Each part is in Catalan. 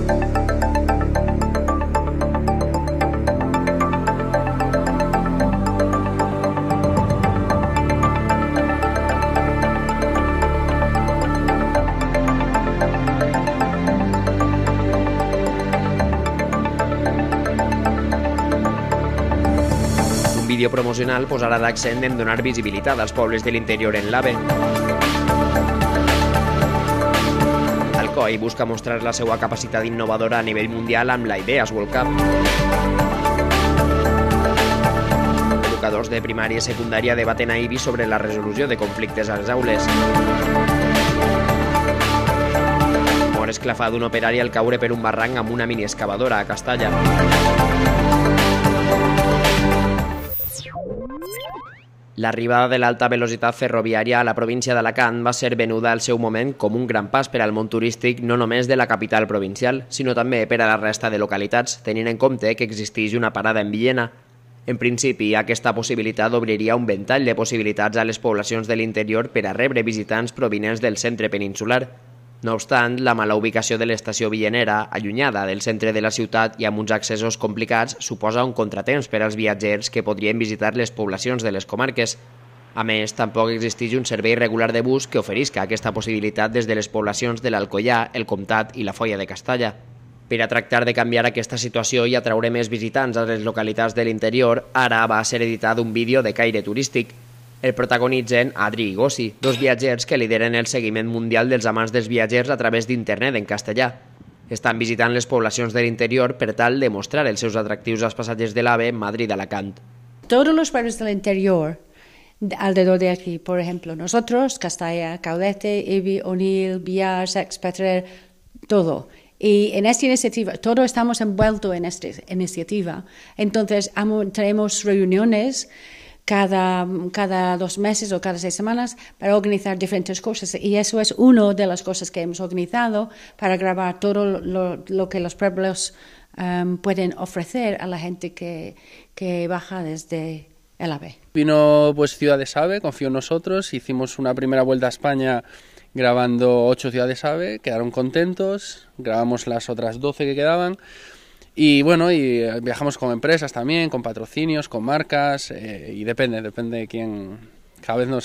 Un vídeo promocional posarà l'accent en donar visibilitat als pobles de l'interior en l'AVE. Alcoi busca mostrar la seva capacitat innovadora a nivell mundial amb la Ideas World Cup. Educadors de primària i secundària debaten a IBI sobre la resolució de conflictes a les aules. Mor esclafar d'un operari al caure per un barranc amb una miniexcavadora a Castalla. L'arribada de l'alta velocitat ferroviària a la província d'Alacant va ser venuda al seu moment com un gran pas per al món turístic no només de la capital provincial, sinó també per a la resta de localitats, tenint en compte que existeix una parada en Villena. En principi, aquesta possibilitat obriria un ventall de possibilitats a les poblacions de l'interior per a rebre visitants provinents del centre peninsular. No obstant, la mala ubicació de l'estació villenera, allunyada del centre de la ciutat i amb uns accessos complicats, suposa un contratemps per als viatgers que podrien visitar les poblacions de les comarques. A més, tampoc existeix un servei regular de bus que oferisca aquesta possibilitat des de les poblacions de l'Alcoià, el Comtat i la Foia de Castalla. Per a tractar de canviar aquesta situació i atraure més visitants a les localitats de l'interior, ara va ser editat un vídeo de caire turístic. El protagonitzen Adri i Gossi, dos viatgers que lideren el seguiment mundial dels amants dels viatgers a través d'internet en castellà. Estan visitant les poblacions de l'interior per tal de mostrar els seus atractius als passatgers de l'AVE Madrid-Alacant. Todos los pueblos del interior, alrededor de aquí, por ejemplo, nosotros, Castalla, Caudete, Ibi, Onil, Villar, Sex, Petrer, todo. Y en esta iniciativa, todos estamos envueltos en esta iniciativa. Entonces, tenemos reuniones cada 2 meses o cada 6 semanas para organizar diferentes cosas, y eso es una de las cosas que hemos organizado para grabar todo lo que los pueblos pueden ofrecer a la gente que baja desde el AVE. Vino pues Ciudades AVE, confió en nosotros, hicimos una primera vuelta a España grabando 8 ciudades AVE, quedaron contentos, grabamos las otras 12 que quedaban. Y bueno, y viajamos con empresas también, con patrocinios, con marcas, y depende de quién. Cada vez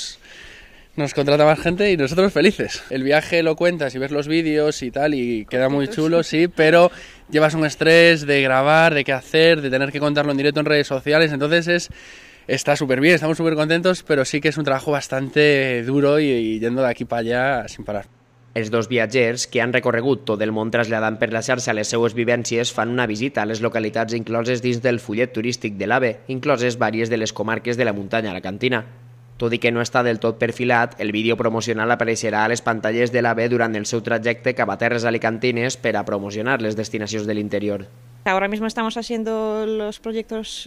nos contrata más gente y nosotros felices. El viaje lo cuentas y ves los vídeos y tal, y queda muy chulo, sí, pero llevas un estrés de grabar, de qué hacer, de tener que contarlo en directo en redes sociales, entonces está súper bien, estamos súper contentos, pero sí que es un trabajo bastante duro y yendo de aquí para allá sin parar. Els dos viatgers, que han recorregut tot el món traslladant per la xarxa les seues vivències, fan una visita a les localitats incloses dins del fullet turístic de l'AVE, incloses vàries de les comarques de la muntanya alacantina. Tot i que no està del tot perfilat, el vídeo promocional apareixerà a les pantalles de l'AVE durant el seu trajecte cap a terres alicantines per a promocionar les destinacions de l'interior. Ahora mismo estamos haciendo los proyectos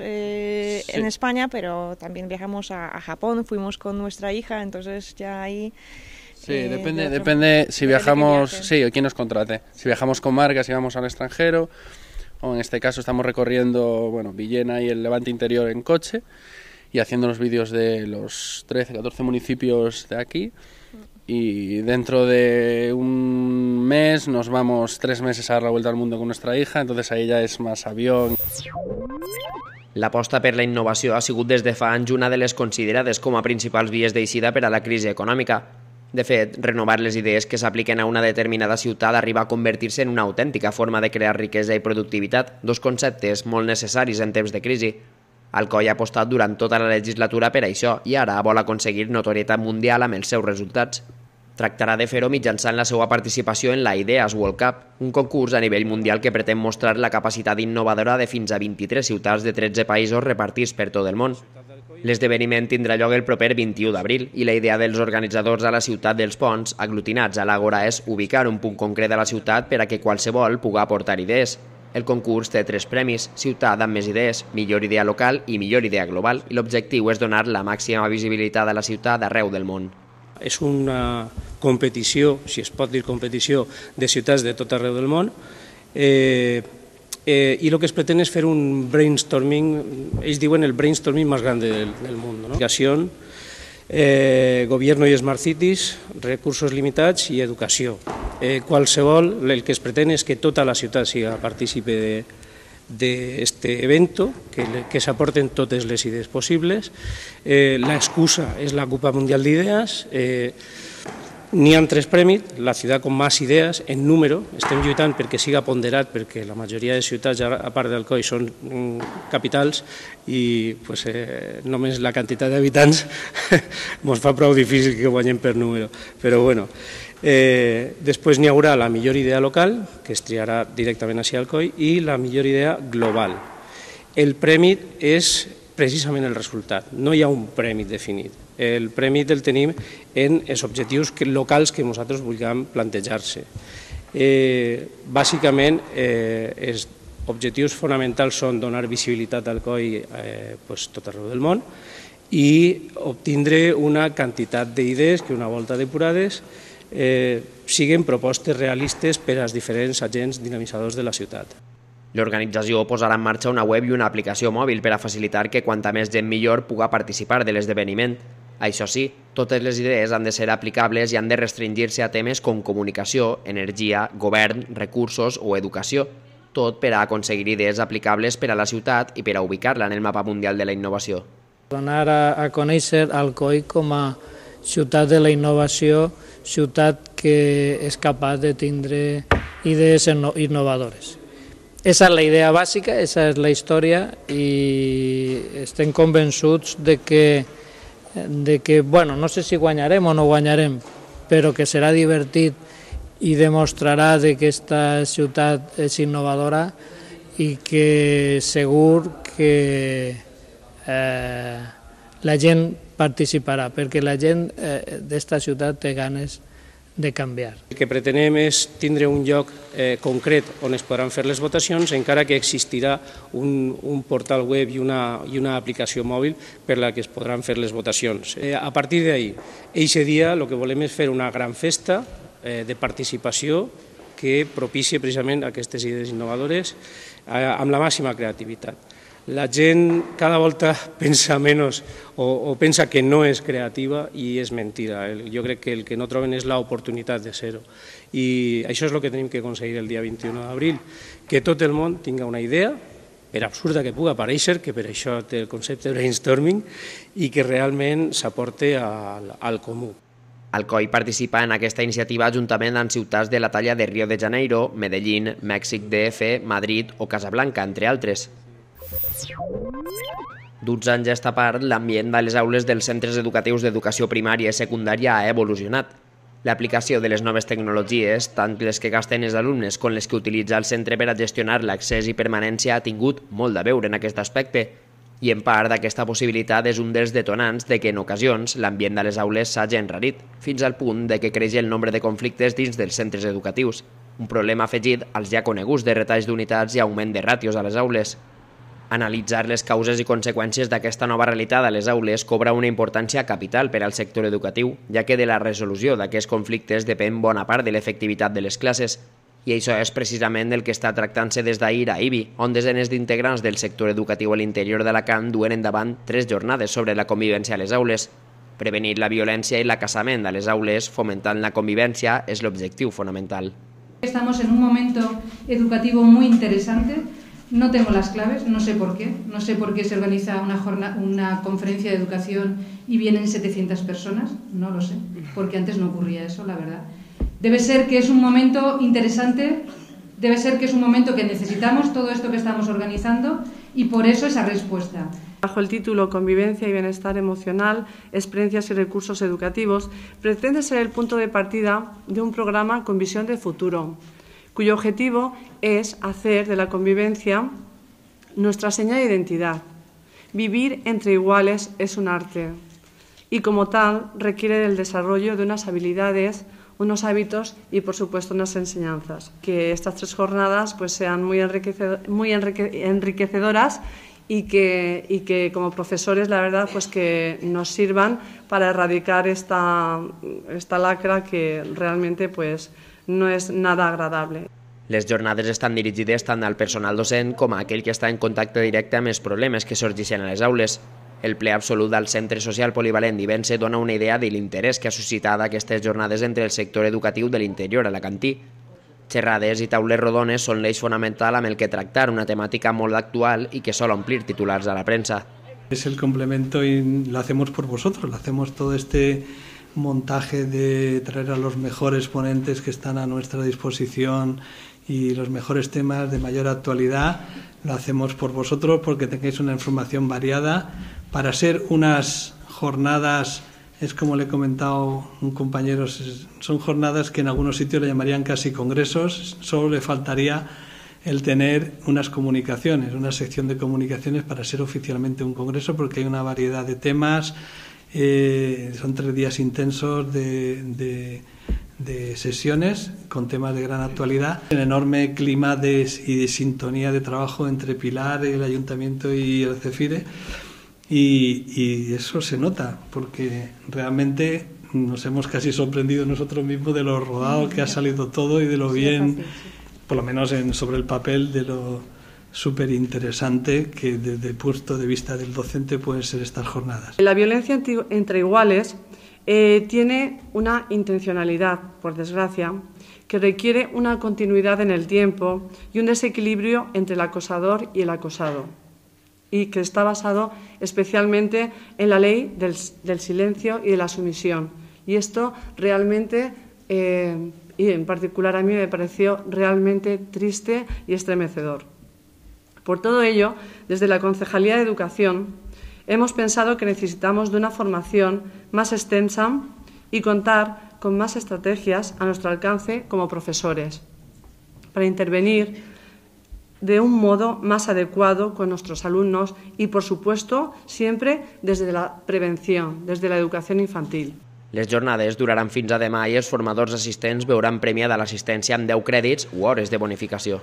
en España, pero también viajamos a Japón, fuimos con nuestra hija, entonces ya ahí... Sí, depende si viajamos, sí, o quién nos contrate. Si viajamos con marcas y vamos al extranjero, o en este caso estamos recorriendo, bueno, Villena y el Levante interior en coche y haciendo los vídeos de los 13, 14 municipios de aquí. Y dentro de un mes nos vamos 3 meses a dar la vuelta al mundo con nuestra hija, entonces ahí ya es más avión. L'aposta per la innovació ha sigut des de fa anys una de les considerades com a principals vies d'eixida per a la crisi econòmica. De fet, renovar les idees que s'apliquen a una determinada ciutat arriba a convertir-se en una autèntica forma de crear riquesa i productivitat, dos conceptes molt necessaris en temps de crisi. Alcoi ha apostat durant tota la legislatura per això i ara vol aconseguir notorietat mundial amb els seus resultats. Tractarà de fer-ho mitjançant la seva participació en la Ideas World Cup, un concurs a nivell mundial que pretén mostrar la capacitat innovadora de fins a 23 ciutats de 13 països repartits per tot el món. L'esdeveniment tindrà lloc el proper 21 d'abril i la idea dels organitzadors a la ciutat dels Ponts, aglutinats a l'Àgora, és ubicar un punt concret a la ciutat per a que qualsevol pugui aportar idees. El concurs té 3 premis, ciutat amb més idees, millor idea local i millor idea global, i l'objectiu és donar la màxima visibilitat a la ciutat arreu del món. És una competició, si es pot dir competició, de ciutats de tot arreu del món, i el que es pretén és fer un brainstorming, ells diuen el brainstorming més gran del món, ¿no? Gobierno i Smart Cities, recursos limitats i educació. el que es pretén és que tota la ciutat siga partícipe d'aquest evento, que s'aporten totes les idees possibles. L'excusa és la Copa Mundial d'Idees. N'hi ha 3 premis, la ciutat con más idees, en número, estem lluitant perquè siga ponderat, perquè la majoria de ciutats, a part d'Alcoi, són capitals i només la quantitat d'habitants ens fa prou difícil que guanyem per número. Però bueno, després n'hi haurà la millor idea local, que es triarà directament a Alcoi, i la millor idea global. El premi és precisament el resultat, no hi ha un premi definit. El premi el tenim en els objectius locals que nosaltres vulguem plantejar-se. Bàsicament, els objectius fonamentals són donar visibilitat al Alcoi tot arreu del món i obtindre una quantitat d'idees que, una volta depurades, siguin propostes realistes per als diferents agents dinamitzadors de la ciutat. L'organització posarà en marxa una web i una aplicació mòbil per a facilitar que quanta més gent millor puga participar de l'esdeveniment. Això sí, totes les idees han de ser aplicables i han de restringir-se a temes com comunicació, energia, govern, recursos o educació, tot per a aconseguir idees aplicables per a la ciutat i per a ubicar-la en el mapa mundial de la innovació. Donar a conèixer Alcoi com a ciutat de la innovació, ciutat que és capaç de tindre idees innovadores. Esa és la idea bàsica, esa és la història i estem convençuts de que bueno, no sé si guanyarem o no guanyarem, però que serà divertit i demostrarà que aquesta ciutat és innovadora i que segur que la gent participarà, perquè la gent d'esta ciutat té ganes de canviar. El que pretenem és tindre un lloc concret on es podran fer les votacions, encara que existirà un portal web i una aplicació mòbil per la que es podran fer les votacions. A partir d'ahir, eixe dia, el que volem és fer una gran festa de participació que propicie precisament aquestes idees innovadores amb la màxima creativitat. La gent cada volta pensa menys o pensa que no és creativa i és mentida. Jo crec que el que no troben és l'oportunitat de ser-ho. I això és el que tenim que aconseguir el dia 21 d'abril, que tot el món tinga una idea, per absurda que pugui aparèixer, que per això té el concepte brainstorming, i que realment s'aporte al comú. Alcoi participa en aquesta iniciativa juntament amb ciutats de la talla de Rio de Janeiro, Medellín, Mèxic DF, Madrid o Casablanca, entre altres. D'uns anys a esta part, l'ambient de les aules dels centres educatius d'educació primària i secundària ha evolucionat. L'aplicació de les noves tecnologies, tant les que gasten els alumnes com les que utilitza el centre per a gestionar l'accés i permanència, ha tingut molt de veure en aquest aspecte. I en part d'aquesta possibilitat és un dels detonants de que en ocasions l'ambient de les aules s'hagi enrarit, fins al punt de que creix el nombre de conflictes dins dels centres educatius, un problema afegit als ja coneguts de retalls d'unitats i augment de ràtios a les aules. Analitzar les causes i conseqüències d'aquesta nova realitat a les aules cobra una importància capital per al sector educatiu, ja que de la resolució d'aquests conflictes depèn bona part de l'efectivitat de les classes. I això és precisament el que està tractant-se des d'ahir a IBI, on desenes d'integrants del sector educatiu a l'interior d'Alacant duen endavant 3 jornades sobre la convivència a les aules. Prevenir la violència i l'acaçament a les aules, fomentant la convivència, és l'objectiu fonamental. Estamos en un momento educativo muy interesante. No tengo las claves, no sé por qué se organiza una conferencia de educación y vienen 700 personas, no lo sé, porque antes no ocurría eso, la verdad. Debe ser que es un momento interesante, debe ser que es un momento que necesitamos todo esto que estamos organizando y por eso esa respuesta. Bajo el título Convivencia y Bienestar Emocional, Experiencias y Recursos Educativos, pretende ser el punto de partida de un programa con visión de futuro, cuyo objetivo es hacer de la convivencia nuestra seña de identidad. Vivir entre iguales es un arte y como tal requiere del desarrollo de unas habilidades, unos hábitos y por supuesto unas enseñanzas. Que estas 3 jornadas pues sean muy enriquecedoras y que como profesores la verdad pues que nos sirvan para erradicar esta lacra que realmente pues no és nada agradable. Les jornades estan dirigides tant al personal docent com a aquell que està en contacte directe amb els problemes que sorgeixen a les aules. El ple absolut del Centre Social Polivalent d'Ivense dona una idea de l'interès que ha suscitat aquestes jornades entre el sector educatiu de l'interior alacantí. Xerrades i taules rodones són l'eix fonamental amb el que tractar una temàtica molt actual i que sol omplir titulars a la premsa. Es el complemento y lo hacemos por vosotros, lo hacemos todo este montaje de traer a los mejores ponentes que están a nuestra disposición y los mejores temas de mayor actualidad, lo hacemos por vosotros porque tengáis una información variada para ser unas jornadas, es como le he comentado a un compañero, son jornadas que en algunos sitios le llamarían casi congresos, solo le faltaría el tener unas comunicaciones, una sección de comunicaciones para ser oficialmente un congreso, porque hay una variedad de temas, son 3 días intensos de sesiones con temas de gran actualidad, un enorme clima y de sintonía de trabajo entre Pilar, el Ayuntamiento y el CEFIRE, y eso se nota, porque realmente nos hemos casi sorprendido nosotros mismos de lo rodado que ha salido todo y de lo bien, por lo menos sobre el papel, de lo súper interesante que desde el punto de vista del docente pueden ser estas jornadas. La violencia entre iguales tiene una intencionalidad, por desgracia, que requiere una continuidad en el tiempo y un desequilibrio entre el acosador y el acosado, y que está basado especialmente en la ley del silencio y de la sumisión. Y esto realmente, y en particular a mí me pareció realmente triste y estremecedor. Por todo ello, desde la Concejalía de Educación hemos pensado que necesitamos de una formación más extensa y contar con más estrategias a nuestro alcance como profesores para intervenir de un modo más adecuado con nuestros alumnos y, por supuesto, siempre desde la prevención, desde la educación infantil. Les jornades duraran fins a demà i els formadors assistents veuran premiada l'assistència amb 10 crèdits o hores de bonificació.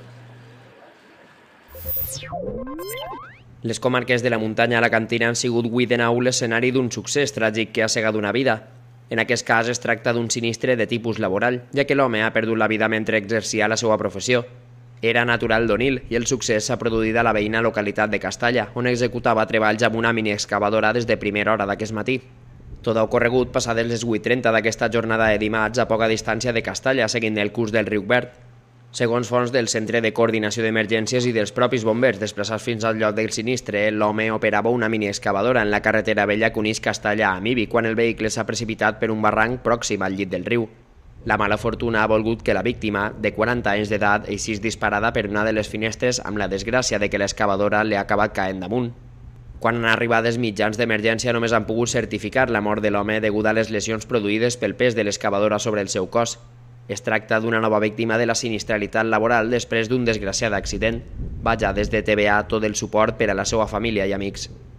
Les comarques de la muntanya alacantina han sigut avui de nou l'escenari d'un succés tràgic que ha cegat una vida. En aquest cas es tracta d'un sinistre de tipus laboral, ja que l'home ha perdut la vida mentre exercia la seva professió. Era natural d'Onil i el succés s'ha produït a la veïna localitat de Castalla, on executava treballs amb una mini-excavadora des de primera hora d'aquest matí. Tot ha ocorregut passades les 8:30 d'aquesta jornada de dimarts a poca distància de Castalla, seguint el curs del riu Verd. Segons fonts del Centre de Coordinació d'Emergències i dels propis bombers desplaçats fins al lloc del sinistre, l'home operava una mini-excavadora en la carretera vella que uneix Castalla a Mibi quan el vehicle s'ha precipitat per un barranc pròxim al llit del riu. La mala fortuna ha volgut que la víctima, de 40 anys d'edat, eixís disparada per una de les finestres amb la desgràcia de que l'excavadora li ha acabat caent damunt. Quan han arribat els mitjans d'emergència només han pogut certificar la mort de l'home deguda a les lesions produïdes pel pes de l'excavadora sobre el seu cos. Es tracta d'una nova víctima de la sinistralitat laboral després d'un desgraciat accident. Vaja, des de TVA tot el suport per a la seva família i amics.